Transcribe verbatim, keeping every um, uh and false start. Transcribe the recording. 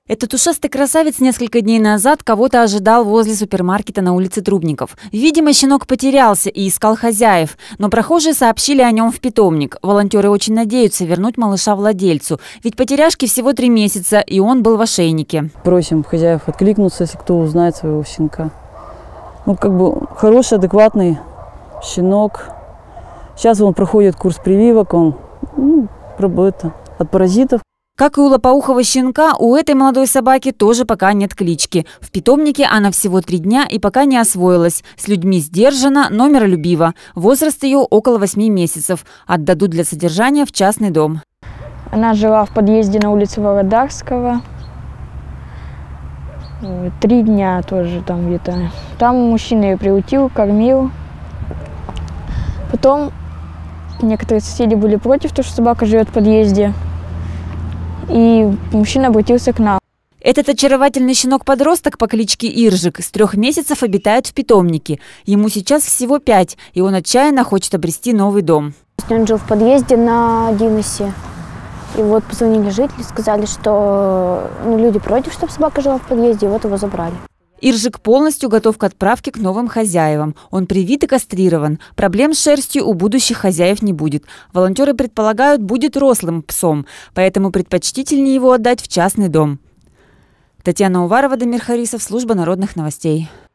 Этот ушастый красавец несколько дней назад кого-то ожидал возле супермаркета на улице Трубников. Видимо, щенок потерялся и искал хозяев, но прохожие сообщили о нем в питомник. Волонтеры очень надеются вернуть малыша владельцу, ведь потеряшке всего три месяца, и он был в ошейнике. Просим хозяев откликнуться, если кто узнает своего щенка. Ну, как бы хороший, адекватный щенок. Сейчас он проходит курс прививок, он ну, это, от паразитов. Как и у лопоухого щенка, у этой молодой собаки тоже пока нет клички. В питомнике она всего три дня и пока не освоилась. С людьми сдержана, но миролюбива. Возраст ее около восьми месяцев. Отдадут для содержания в частный дом. Она жила в подъезде на улице Володарского. Три дня тоже там где-то. Там мужчина ее приутил, кормил. Потом некоторые соседи были против того, что собака живет в подъезде. И мужчина обратился к нам. Этот очаровательный щенок-подросток по кличке Иржик с трех месяцев обитает в питомнике. Ему сейчас всего пять, и он отчаянно хочет обрести новый дом. Он жил в подъезде на Диносе. И вот позвонили жители, сказали, что ну, люди против, чтобы собака жила в подъезде, и вот его забрали. Иржик полностью готов к отправке к новым хозяевам. Он привит и кастрирован. Проблем с шерстью у будущих хозяев не будет. Волонтеры предполагают, будет рослым псом, поэтому предпочтительнее его отдать в частный дом. Татьяна Уварова, Дамир Харисов, служба народных новостей.